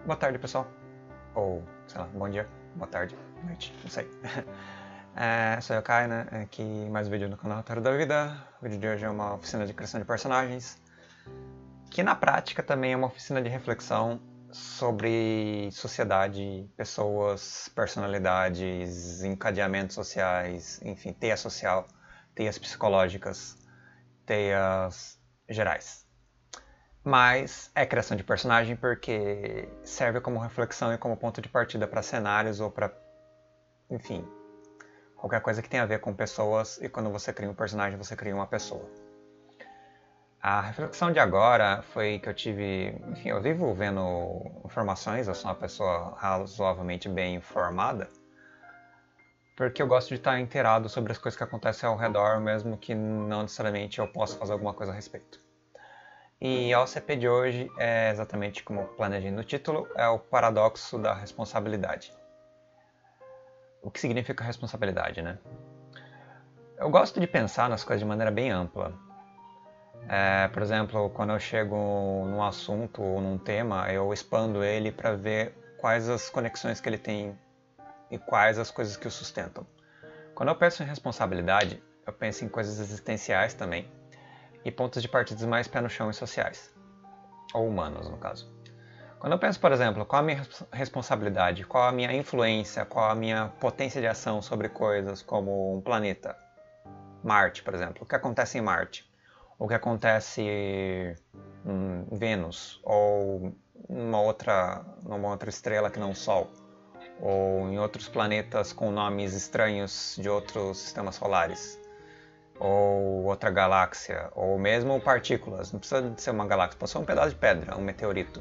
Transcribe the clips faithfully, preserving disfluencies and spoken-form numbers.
Boa tarde, pessoal. Ou, sei lá, bom dia, boa tarde, boa noite, não sei. É, sou eu, Kai, né? Aqui mais um vídeo no canal Roteiro da Vida. O vídeo de hoje é uma oficina de criação de personagens, que na prática também é uma oficina de reflexão sobre sociedade, pessoas, personalidades, encadeamentos sociais, enfim, teia social, teias psicológicas, teias gerais. Mas é criação de personagem porque serve como reflexão e como ponto de partida para cenários ou para, enfim, qualquer coisa que tenha a ver com pessoas. E quando você cria um personagem, você cria uma pessoa. A reflexão de agora foi que eu tive, enfim, eu vivo vendo informações, eu sou uma pessoa razoavelmente bem informada, porque eu gosto de estar inteirado sobre as coisas que acontecem ao redor, mesmo que não necessariamente eu possa fazer alguma coisa a respeito. E a O C P de hoje é exatamente como planejei no título, é o paradoxo da responsabilidade. O que significa responsabilidade, né? Eu gosto de pensar nas coisas de maneira bem ampla. É, por exemplo, quando eu chego num assunto ou num tema, eu expando ele para ver quais as conexões que ele tem e quais as coisas que o sustentam. Quando eu penso em responsabilidade, eu penso em coisas existenciais também, e pontos de partida mais pé no chão e sociais, ou humanos no caso. Quando eu penso, por exemplo, qual a minha responsabilidade, qual a minha influência, qual a minha potência de ação sobre coisas como um planeta, Marte, por exemplo, o que acontece em Marte, o que acontece em Vênus, ou numa outra, numa outra estrela que não o Sol, ou em outros planetas com nomes estranhos de outros sistemas solares, ou outra galáxia, ou mesmo partículas. Não precisa ser uma galáxia, pode ser um pedaço de pedra, um meteorito.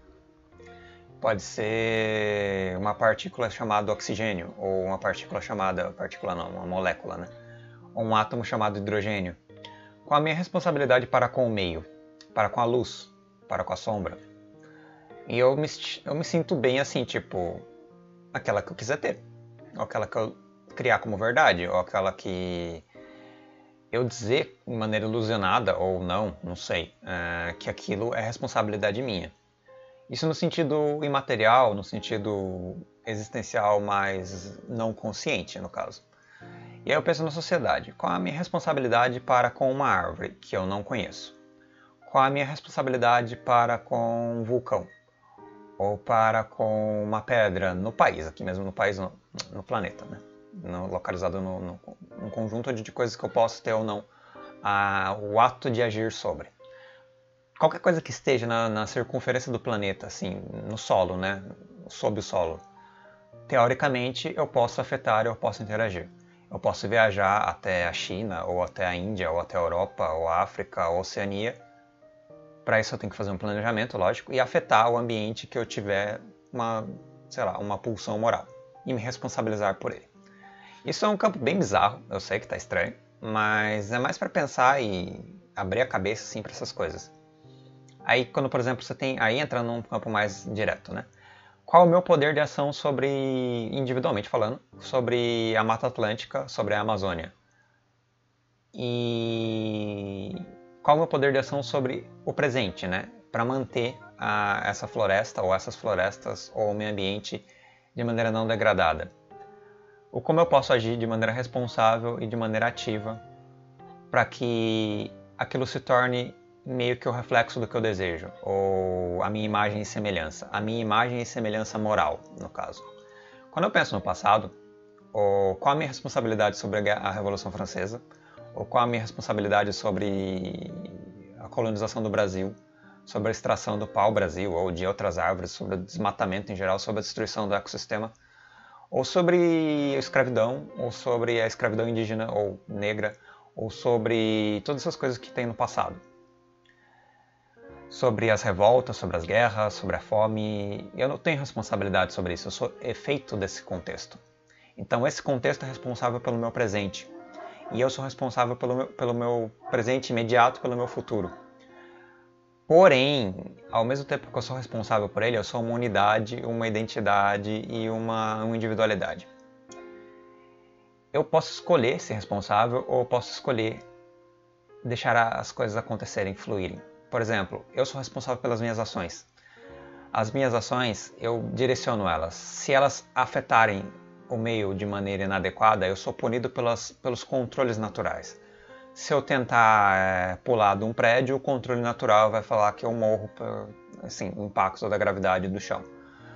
Pode ser uma partícula chamada oxigênio, ou uma partícula chamada, partícula não, uma molécula, né? Ou um átomo chamado hidrogênio. Qual a minha responsabilidade para com o meio, para com a luz, para com a sombra? E eu me, eu me sinto bem assim, tipo, aquela que eu quiser ter, ou aquela que eu criar como verdade, ou aquela que eu dizer de maneira ilusionada ou não, não sei, é, que aquilo é responsabilidade minha. Isso no sentido imaterial, no sentido existencial, mas não consciente, no caso. E aí eu penso na sociedade. Qual a minha responsabilidade para com uma árvore que eu não conheço? Qual a minha responsabilidade para com um vulcão? Ou para com uma pedra no país, aqui mesmo no país, no, no planeta, né? No, localizado no, no, num conjunto de coisas que eu posso ter ou não a, o ato de agir sobre. Qualquer coisa que esteja na, na circunferência do planeta, assim, no solo, né? Sob o solo. Teoricamente, eu posso afetar, eu posso interagir. Eu posso viajar até a China, ou até a Índia, ou até a Europa, ou a África, ou a Oceania. Para isso eu tenho que fazer um planejamento, lógico, e afetar o ambiente que eu tiver uma, sei lá, uma pulsão moral. E me responsabilizar por ele. Isso é um campo bem bizarro, eu sei que está estranho, mas é mais para pensar e abrir a cabeça assim para essas coisas. Aí quando, por exemplo, você tem, aí entra num campo mais direto, né? Qual o meu poder de ação sobre, individualmente falando, sobre a Mata Atlântica, sobre a Amazônia? E qual o meu poder de ação sobre o presente, né? Para manter a, essa floresta, ou essas florestas, ou o meio ambiente de maneira não degradada? Ou como eu posso agir de maneira responsável e de maneira ativa para que aquilo se torne meio que o reflexo do que eu desejo, ou a minha imagem e semelhança, a minha imagem e semelhança moral, no caso. Quando eu penso no passado, ou qual a minha responsabilidade sobre a Revolução Francesa, ou qual a minha responsabilidade sobre a colonização do Brasil, sobre a extração do pau-brasil ou de outras árvores, sobre o desmatamento em geral, sobre a destruição do ecossistema, ou sobre a escravidão, ou sobre a escravidão indígena ou negra, ou sobre todas essas coisas que tem no passado. Sobre as revoltas, sobre as guerras, sobre a fome. Eu não tenho responsabilidade sobre isso, eu sou efeito desse contexto. Então esse contexto é responsável pelo meu presente. E eu sou responsável pelo meu, pelo meu presente imediato, pelo meu futuro. Porém, ao mesmo tempo que eu sou responsável por ele, eu sou uma unidade, uma identidade e uma, uma individualidade. Eu posso escolher ser responsável ou eu posso escolher deixar as coisas acontecerem, fluírem. Por exemplo, eu sou responsável pelas minhas ações. As minhas ações, eu direciono elas. Se elas afetarem o meio de maneira inadequada, eu sou punido pelas, pelos controles naturais. Se eu tentar é, pular de um prédio, o controle natural vai falar que eu morro por assim, impactos da gravidade do chão.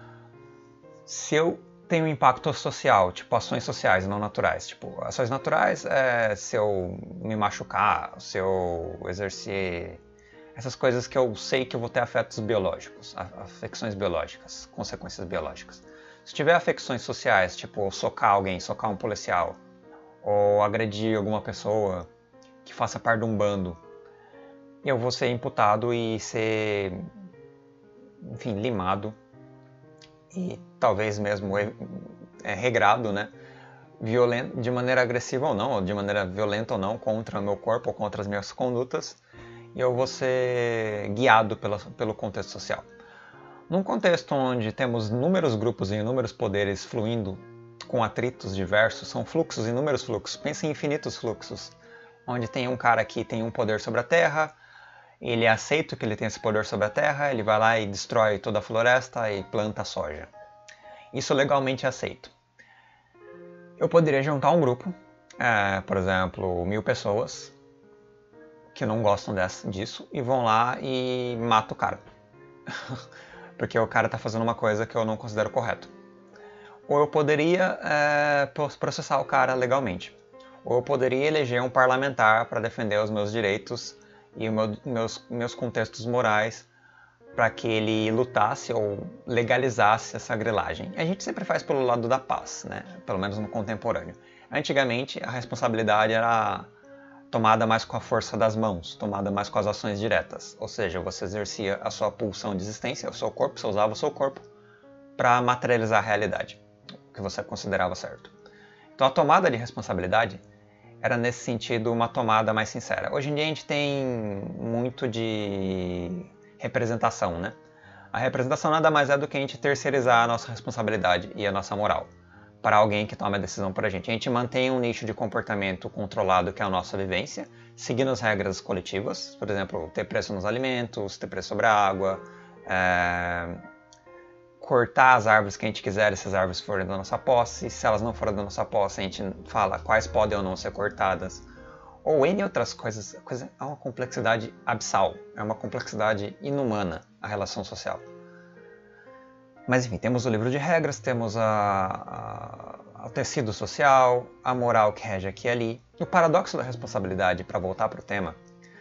Se eu tenho impacto social, tipo ações sociais, não naturais. Tipo, ações naturais é se eu me machucar, se eu exercer essas coisas que eu sei que eu vou ter afetos biológicos, afecções biológicas, consequências biológicas. Se tiver afecções sociais, tipo socar alguém, socar um policial, ou agredir alguma pessoa que faça parte de um bando, eu vou ser imputado e ser, enfim, limado e talvez mesmo é, regrado, né? Violento, de maneira agressiva ou não, ou de maneira violenta ou não, contra o meu corpo ou contra as minhas condutas, e eu vou ser guiado pela, pelo contexto social. Num contexto onde temos inúmeros grupos e inúmeros poderes fluindo com atritos diversos, são fluxos, inúmeros fluxos, pense em infinitos fluxos, onde tem um cara que tem um poder sobre a Terra, ele aceita que ele tem esse poder sobre a Terra, ele vai lá e destrói toda a floresta e planta soja. Isso legalmente é aceito. Eu poderia juntar um grupo, é, por exemplo, mil pessoas, que não gostam dessa, disso, e vão lá e matam o cara. Porque o cara está fazendo uma coisa que eu não considero correto. Ou eu poderia é, processar o cara legalmente. Ou eu poderia eleger um parlamentar para defender os meus direitos e os meu, meus, meus contextos morais para que ele lutasse ou legalizasse essa grilagem. A gente sempre faz pelo lado da paz, né? Pelo menos no contemporâneo. Antigamente, a responsabilidade era tomada mais com a força das mãos, tomada mais com as ações diretas. Ou seja, você exercia a sua pulsão de existência, o seu corpo, você usava o seu corpo para materializar a realidade, o que você considerava certo. Então a tomada de responsabilidade era nesse sentido uma tomada mais sincera. Hoje em dia a gente tem muito de representação, né? A representação nada mais é do que a gente terceirizar a nossa responsabilidade e a nossa moral para alguém que toma a decisão por a gente. A gente mantém um nicho de comportamento controlado que é a nossa vivência, seguindo as regras coletivas, por exemplo, ter preço nos alimentos, ter preço sobre a água, é... cortar as árvores que a gente quiser se as árvores forem da nossa posse, se elas não forem da nossa posse a gente fala quais podem ou não ser cortadas, ou N outras coisas. Coisa, é uma complexidade abissal, é uma complexidade inumana a relação social. Mas enfim, temos o livro de regras, temos a, a, o tecido social, a moral que rege aqui e ali. O paradoxo da responsabilidade, para voltar para o tema,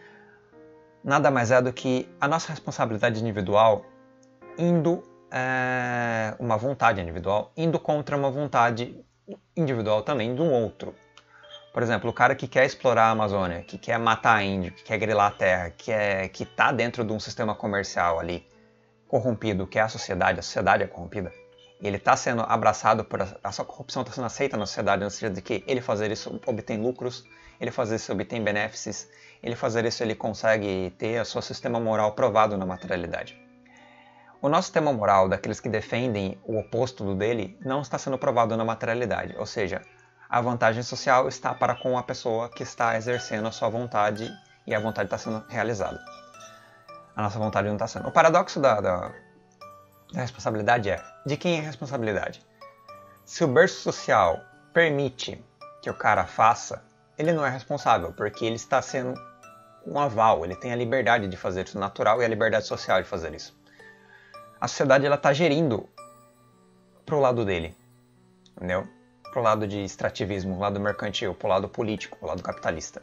nada mais é do que a nossa responsabilidade individual indo, é, uma vontade individual, indo contra uma vontade individual também do outro. Por exemplo, o cara que quer explorar a Amazônia, que quer matar índio, que quer grilar a terra, que é, que está dentro de um sistema comercial ali, corrompido, que é a sociedade, a sociedade é corrompida, e ele está sendo abraçado por... A, a sua corrupção está sendo aceita na sociedade, no sentido de que ele fazer isso obtém lucros, ele fazer isso obtém benefícios, ele fazer isso ele consegue ter o seu sistema moral provado na materialidade. O nosso sistema moral, daqueles que defendem o oposto do dele, não está sendo provado na materialidade, ou seja, a vantagem social está para com a pessoa que está exercendo a sua vontade e a vontade está sendo realizada. A nossa vontade não está sendo. O paradoxo da, da, da responsabilidade é, de quem é a responsabilidade? Se o berço social permite que o cara faça, ele não é responsável, porque ele está sendo um aval, ele tem a liberdade de fazer isso natural e a liberdade social de fazer isso. A sociedade está gerindo para o lado dele, entendeu? Para o lado de extrativismo, o lado mercantil, para o lado político, o lado capitalista.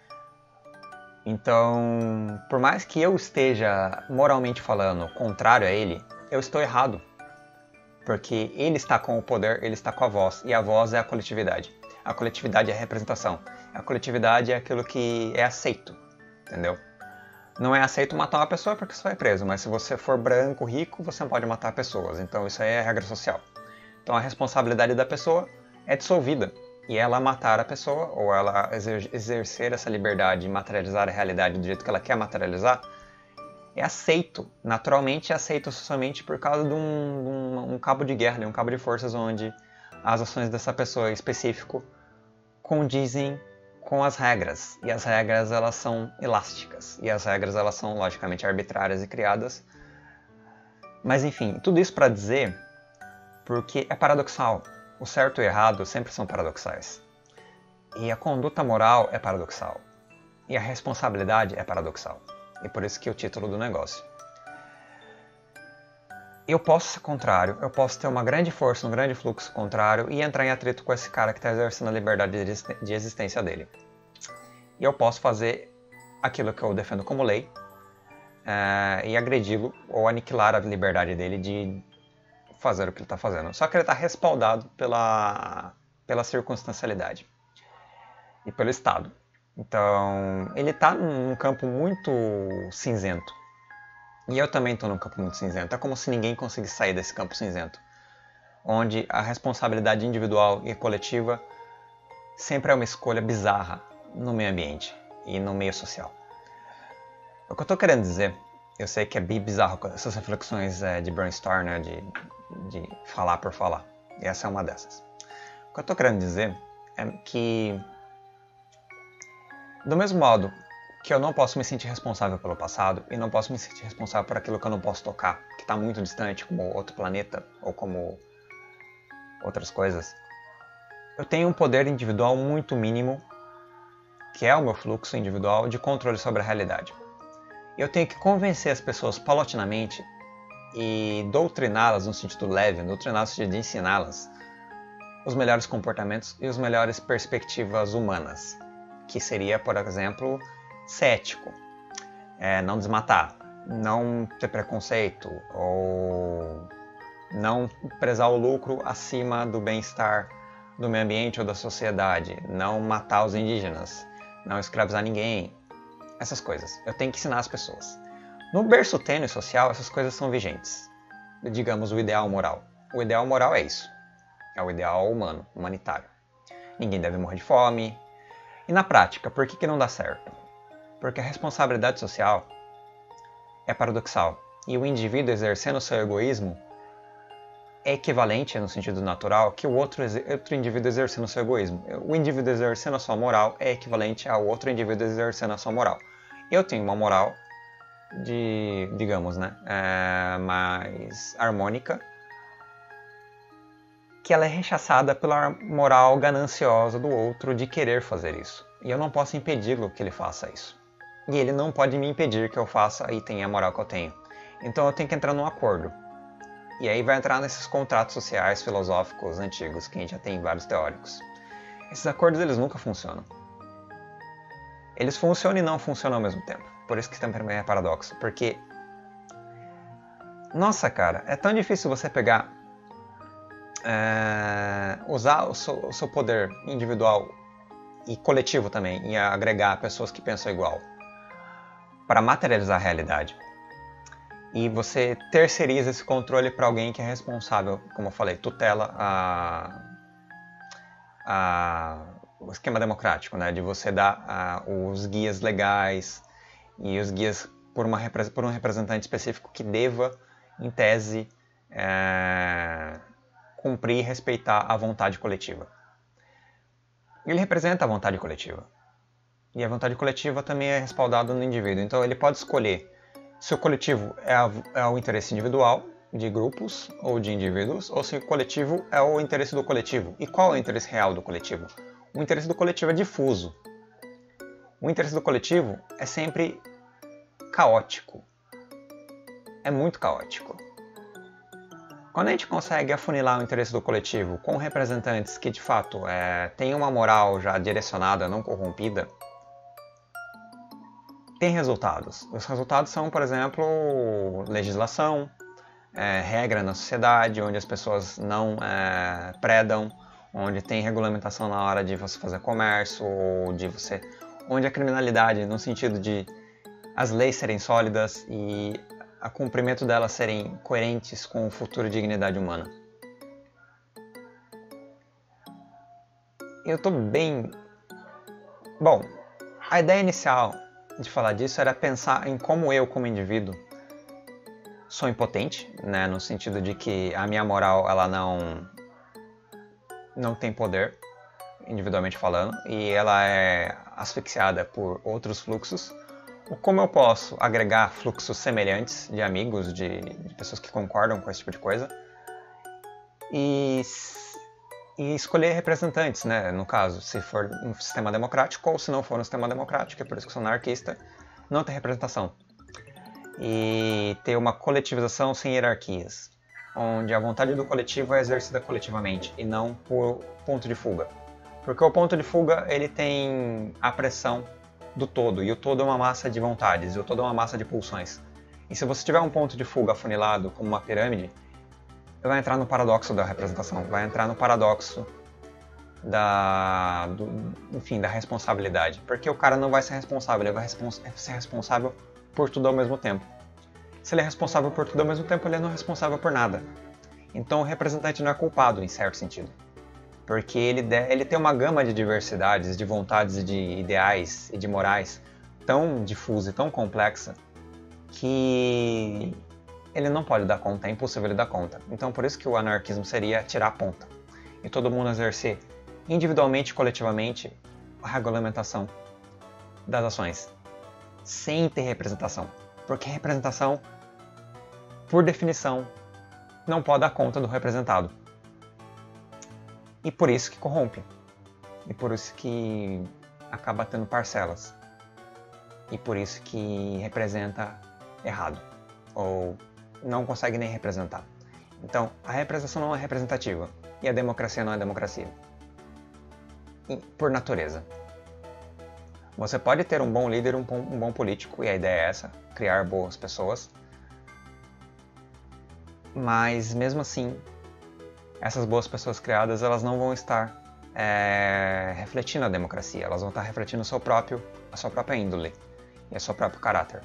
Então, por mais que eu esteja, moralmente falando, contrário a ele, eu estou errado. Porque ele está com o poder, ele está com a voz, e a voz é a coletividade. A coletividade é a representação. A coletividade é aquilo que é aceito, entendeu? Não é aceito matar uma pessoa porque você vai preso, mas se você for branco, rico, você não pode matar pessoas. Então isso aí é regra social. Então a responsabilidade da pessoa é dissolvida. E ela matar a pessoa, ou ela exercer essa liberdade e materializar a realidade do jeito que ela quer materializar, é aceito, naturalmente é aceito socialmente por causa de um, um, um cabo de guerra, um cabo de forças onde as ações dessa pessoa em específico condizem com as regras. E as regras elas são elásticas, e as regras elas são logicamente arbitrárias e criadas Mas enfim, tudo isso para dizer, porque é paradoxal. O certo e o errado sempre são paradoxais. E a conduta moral é paradoxal. E a responsabilidade é paradoxal. E por isso que é o título do negócio. Eu posso ser contrário, eu posso ter uma grande força, um grande fluxo contrário e entrar em atrito com esse cara que está exercendo a liberdade de existência dele. E eu posso fazer aquilo que eu defendo como lei é, e agredi-lo ou aniquilar a liberdade dele de fazer o que ele está fazendo. Só que ele está respaldado pela, pela circunstancialidade e pelo Estado. Então, ele está num campo muito cinzento. E eu também estou num campo muito cinzento. É como se ninguém conseguisse sair desse campo cinzento, onde a responsabilidade individual e coletiva sempre é uma escolha bizarra no meio ambiente e no meio social. O que eu estou querendo dizer, eu sei que é bem bizarro essas reflexões é, de brainstorm, né, de, de falar por falar. E essa é uma dessas. O que eu estou querendo dizer é que, do mesmo modo que eu não posso me sentir responsável pelo passado e não posso me sentir responsável por aquilo que eu não posso tocar, que está muito distante, como outro planeta ou como outras coisas, eu tenho um poder individual muito mínimo, que é o meu fluxo individual de controle sobre a realidade. Eu tenho que convencer as pessoas paulatinamente e doutriná-las no sentido leve, doutriná-las no sentido de ensiná-las os melhores comportamentos e as melhores perspectivas humanas, que seria, por exemplo, ser ético, é, não desmatar, não ter preconceito ou não prezar o lucro acima do bem-estar do meio ambiente ou da sociedade, não matar os indígenas, não escravizar ninguém, essas coisas. Eu tenho que ensinar as pessoas. No berço tênue social, essas coisas são vigentes. Digamos, o ideal moral. O ideal moral é isso. É o ideal humano, humanitário. Ninguém deve morrer de fome. E na prática, por que que não dá certo? Porque a responsabilidade social é paradoxal. E o indivíduo exercendo o seu egoísmo é equivalente, no sentido natural, que o outro, outro indivíduo exercendo o seu egoísmo. O indivíduo exercendo a sua moral é equivalente ao outro indivíduo exercendo a sua moral. Eu tenho uma moral de, digamos, né, é, mais harmônica, que ela é rechaçada pela moral gananciosa do outro de querer fazer isso. E eu não posso impedi-lo que ele faça isso. E ele não pode me impedir que eu faça e tenha a moral que eu tenho. Então eu tenho que entrar num acordo. E aí vai entrar nesses contratos sociais filosóficos antigos, que a gente já tem vários teóricos. Esses acordos, eles nunca funcionam. Eles funcionam e não funcionam ao mesmo tempo. Por isso que também é paradoxo. Porque, nossa, cara, é tão difícil você pegar, é, usar o seu, o seu poder individual e coletivo também, e agregar pessoas que pensam igual, para materializar a realidade. E você terceiriza esse controle para alguém que é responsável, como eu falei, tutela a, a, o esquema democrático, né? De você dar a, os guias legais e os guias por, uma, por um representante específico que deva, em tese, é, cumprir e respeitar a vontade coletiva. Ele representa a vontade coletiva. E a vontade coletiva também é respaldada no indivíduo. Então ele pode escolher se o coletivo é, a, é o interesse individual, de grupos ou de indivíduos, ou se o coletivo é o interesse do coletivo. E qual é o interesse real do coletivo? O interesse do coletivo é difuso. O interesse do coletivo é sempre caótico. É muito caótico. Quando a gente consegue afunilar o interesse do coletivo com representantes que, de fato, é, têm uma moral já direcionada, não corrompida, tem resultados. Os resultados são, por exemplo, legislação, é, regra na sociedade, onde as pessoas não é, predam, onde tem regulamentação na hora de você fazer comércio, ou de você, onde a criminalidade, no sentido de as leis serem sólidas e a cumprimento delas serem coerentes com o futuro e dignidade humana. Eu estou bem... Bom, a ideia inicial de falar disso era pensar em como eu, como indivíduo, sou impotente, né, no sentido de que a minha moral ela não, não tem poder, individualmente falando, e ela é asfixiada por outros fluxos, como eu posso agregar fluxos semelhantes de amigos, de, de pessoas que concordam com esse tipo de coisa, e, e escolher representantes, né? No caso, se for um sistema democrático ou se não for um sistema democrático, é por isso que eu sou anarquista, não ter representação. E ter uma coletivização sem hierarquias, onde a vontade do coletivo é exercida coletivamente e não por ponto de fuga. Porque o ponto de fuga ele tem a pressão do todo, e o todo é uma massa de vontades, e o todo é uma massa de pulsões. E se você tiver um ponto de fuga afunilado como uma pirâmide, vai entrar no paradoxo da representação, vai entrar no paradoxo da, do, enfim, da responsabilidade. Porque o cara não vai ser responsável, ele vai respons ser responsável por tudo ao mesmo tempo. Se ele é responsável por tudo ao mesmo tempo, ele não é responsável por nada. Então o representante não é culpado, em certo sentido. Porque ele, ele tem uma gama de diversidades, de vontades e de ideais e de morais tão difusa e tão complexa que ele não pode dar conta, é impossível ele dar conta. Então por isso que o anarquismo seria tirar a ponta e todo mundo exercer individualmente e coletivamente a regulamentação das ações, sem ter representação. Porque representação, por definição, não pode dar conta do representado. E por isso que corrompe. E por isso que acaba tendo parcelas. E por isso que representa errado. Ou não consegue nem representar. Então, a representação não é representativa. E a democracia não é democracia. E, por natureza. Você pode ter um bom líder, um bom, um bom político, e a ideia é essa, criar boas pessoas. Mas, mesmo assim, essas boas pessoas criadas, elas não vão estar é, refletindo a democracia, elas vão estar refletindo o seu próprio, a sua própria índole e o seu próprio caráter.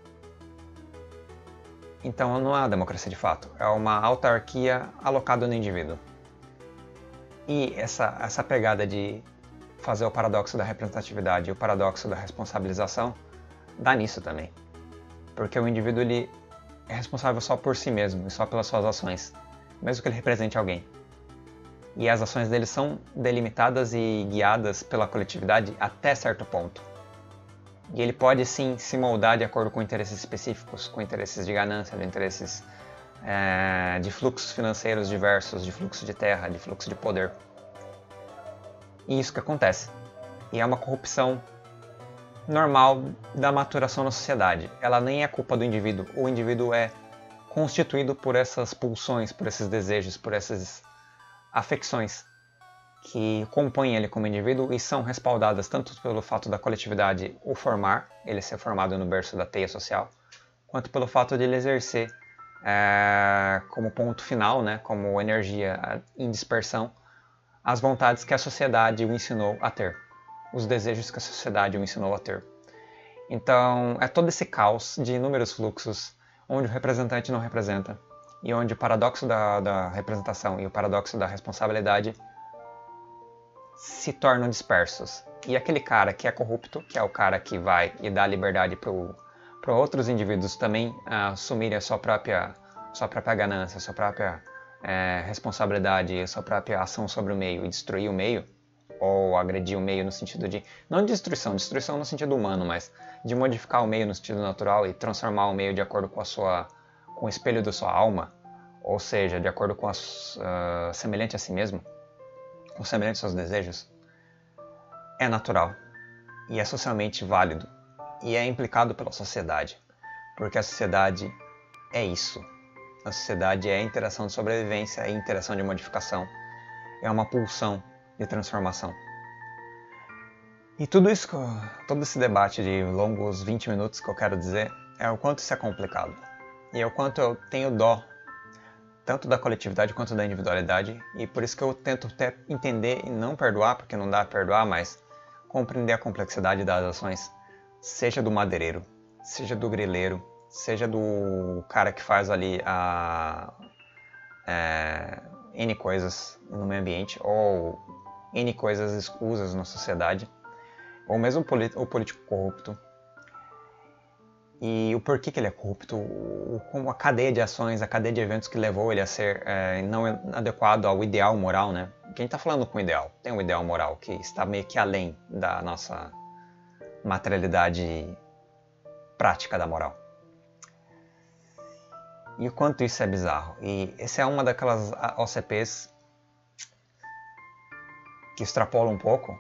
Então não é uma democracia de fato, é uma autarquia alocada no indivíduo. E essa, essa pegada de fazer o paradoxo da representatividade e o paradoxo da responsabilização dá nisso também. Porque o indivíduo ele é responsável só por si mesmo e só pelas suas ações, mesmo que ele represente alguém. E as ações dele são delimitadas e guiadas pela coletividade até certo ponto. E ele pode sim se moldar de acordo com interesses específicos, com interesses de ganância, de interesses é, de fluxos financeiros diversos, de fluxo de terra, de fluxo de poder. E isso que acontece. E é uma corrupção normal da maturação na sociedade. Ela nem é culpa do indivíduo. O indivíduo é constituído por essas pulsões, por esses desejos, por essas afecções que compõem ele como indivíduo e são respaldadas tanto pelo fato da coletividade o formar, ele ser formado no berço da teia social, quanto pelo fato de ele exercer é, como ponto final, né, como energia em dispersão, as vontades que a sociedade o ensinou a ter, os desejos que a sociedade o ensinou a ter. Então é todo esse caos de inúmeros fluxos onde o representante não representa e onde o paradoxo da, da representação e o paradoxo da responsabilidade se tornam dispersos. E aquele cara que é corrupto, que é o cara que vai e dá liberdade para outros indivíduos também uh, assumirem a sua própria, sua própria ganância, a sua própria é, responsabilidade, a sua própria ação sobre o meio e destruir o meio, ou agredir o meio no sentido de, não de destruição, destruição no sentido humano, mas de modificar o meio no sentido natural e transformar o meio de acordo com a sua, com o espelho da sua alma, ou seja, de acordo com a, uh, semelhante a si mesmo, ou semelhante aos seus desejos, é natural e é socialmente válido e é implicado pela sociedade, porque a sociedade é isso. A sociedade é a interação de sobrevivência, é a interação de modificação, é uma pulsão de transformação. E tudo isso, todo esse debate de longos vinte minutos que eu quero dizer é o quanto isso é complicado e é o quanto eu tenho dó tanto da coletividade quanto da individualidade, e por isso que eu tento até entender e não perdoar, porque não dá a perdoar, mas compreender a complexidade das ações, seja do madeireiro, seja do grileiro, seja do cara que faz ali a, é, N coisas no meio ambiente, ou N coisas escusas na sociedade, ou mesmo o político corrupto. E o porquê que ele é corrupto, como a cadeia de ações, a cadeia de eventos que levou ele a ser é, não adequado ao ideal moral, né? Quem está falando com o ideal? Tem um ideal moral que está meio que além da nossa materialidade prática da moral. E o quanto isso é bizarro. E essa é uma daquelas O C Ps que extrapola um pouco,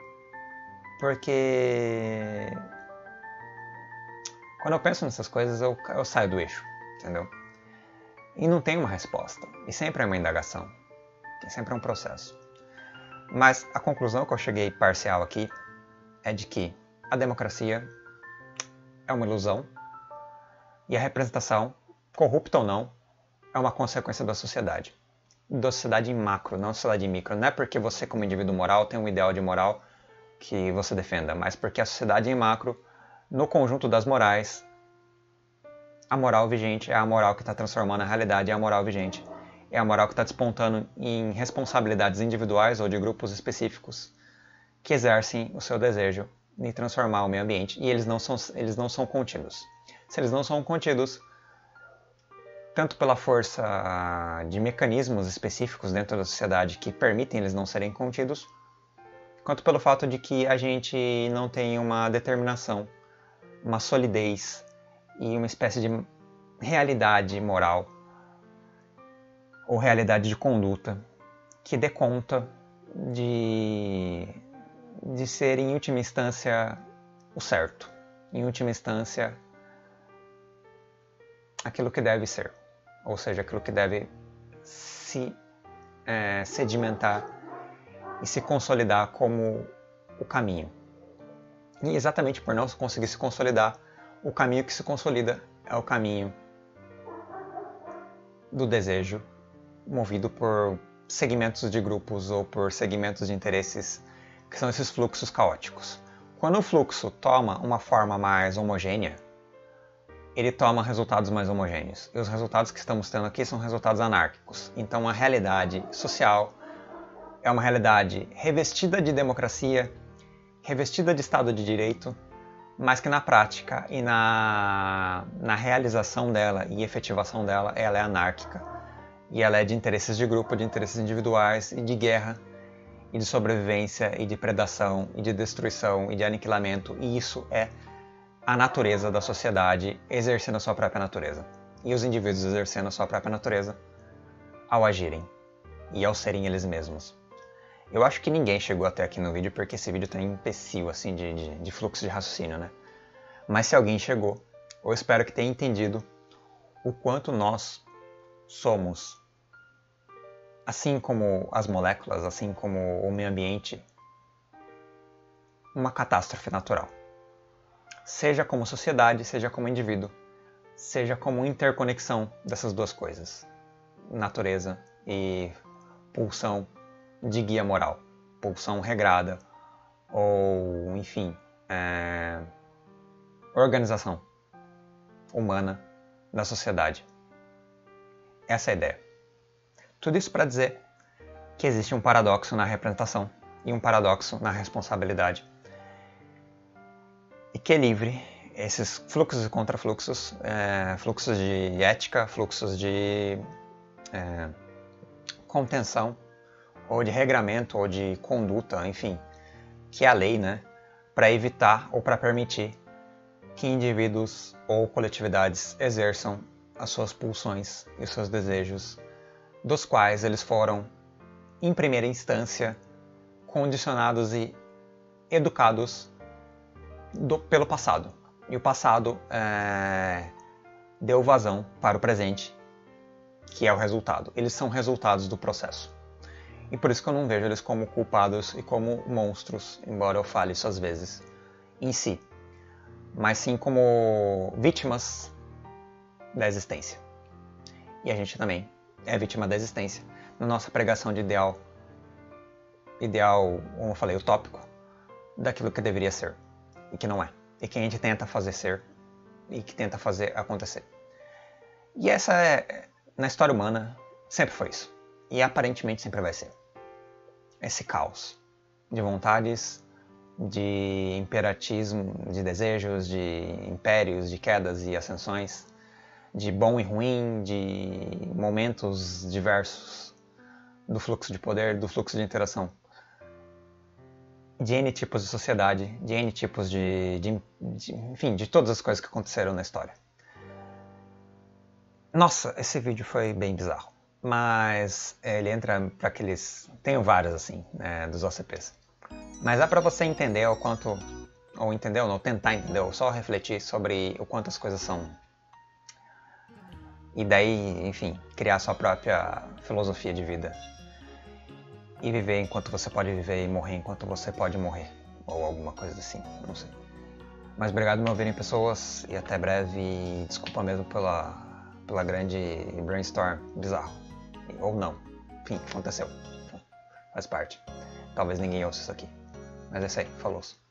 porque quando eu penso nessas coisas eu, eu saio do eixo, entendeu? E não tem uma resposta, e sempre é uma indagação, e sempre é um processo. Mas a conclusão que eu cheguei parcial aqui é de que a democracia é uma ilusão e a representação, corrupta ou não, é uma consequência da sociedade. Da sociedade em macro, não da sociedade em micro. Não é porque você, como indivíduo moral, tem um ideal de moral que você defenda, mas porque a sociedade em macro, no conjunto das morais, a moral vigente é a moral que está transformando a realidade, é a moral vigente. É a moral que está despontando em responsabilidades individuais ou de grupos específicos que exercem o seu desejo de transformar o meio ambiente, e eles não são, eles não são contidos. Se eles não são contidos, tanto pela força de mecanismos específicos dentro da sociedade que permitem eles não serem contidos, quanto pelo fato de que a gente não tem uma determinação, uma solidez e uma espécie de realidade moral ou realidade de conduta que dê conta de, de ser, em última instância, o certo. Em última instância, aquilo que deve ser. Ou seja, aquilo que deve se é, sedimentar e se consolidar como o caminho. E exatamente por não conseguir se consolidar, o caminho que se consolida é o caminho do desejo, movido por segmentos de grupos ou por segmentos de interesses, que são esses fluxos caóticos. Quando o fluxo toma uma forma mais homogênea, ele toma resultados mais homogêneos. E os resultados que estamos tendo aqui são resultados anárquicos. Então a realidade social é uma realidade revestida de democracia, revestida de Estado de Direito, mas que na prática e na, na realização dela e efetivação dela, ela é anárquica. E ela é de interesses de grupo, de interesses individuais, e de guerra, e de sobrevivência, e de predação, e de destruição, e de aniquilamento. E isso é a natureza da sociedade exercendo a sua própria natureza. E os indivíduos exercendo a sua própria natureza ao agirem e ao serem eles mesmos. Eu acho que ninguém chegou até aqui no vídeo porque esse vídeo tem um imbecil assim, de, de, de fluxo de raciocínio, né? Mas se alguém chegou, eu espero que tenha entendido o quanto nós somos, assim como as moléculas, assim como o meio ambiente, uma catástrofe natural. Seja como sociedade, seja como indivíduo, seja como interconexão dessas duas coisas, natureza e pulsão de guia moral, pulsão regrada, ou, enfim, é, organização humana da sociedade. Essa é a ideia. Tudo isso para dizer que existe um paradoxo na representação e um paradoxo na responsabilidade. E que é livre esses fluxos e contrafluxos, é, fluxos de ética, fluxos de é, contenção, ou de regramento, ou de conduta, enfim, que é a lei, né, para evitar ou para permitir que indivíduos ou coletividades exerçam as suas pulsões e os seus desejos, dos quais eles foram, em primeira instância, condicionados e educados do, pelo passado. E o passado é, deu vazão para o presente, que é o resultado. Eles são resultados do processo. E por isso que eu não vejo eles como culpados e como monstros, embora eu fale isso às vezes, em si. Mas sim como vítimas da existência. E a gente também é vítima da existência. Na nossa pregação de ideal, ideal, como eu falei, utópico, daquilo que deveria ser e que não é. E que a gente tenta fazer ser e que tenta fazer acontecer. E essa é, na história humana, sempre foi isso. E aparentemente sempre vai ser. Esse caos de vontades, de imperatismo, de desejos, de impérios, de quedas e ascensões, de bom e ruim, de momentos diversos do fluxo de poder, do fluxo de interação. de N tipos de sociedade, de N tipos de, de, de... Enfim, de todas as coisas que aconteceram na história. Nossa, esse vídeo foi bem bizarro. Mas ele entra para aqueles... Tenho vários, assim, né, dos O C Ps. Mas dá para você entender o quanto... Ou entender ou não, tentar entender, ou só refletir sobre o quanto as coisas são... E daí, enfim, criar sua própria filosofia de vida. E viver enquanto você pode viver e morrer enquanto você pode morrer. Ou alguma coisa assim, não sei. Mas obrigado por me ouvirem, pessoas, e até breve. E desculpa mesmo pela, pela grande brainstorm bizarro. Ou não. Enfim, aconteceu. Faz parte. Talvez ninguém ouça isso aqui. Mas é isso aí, falou.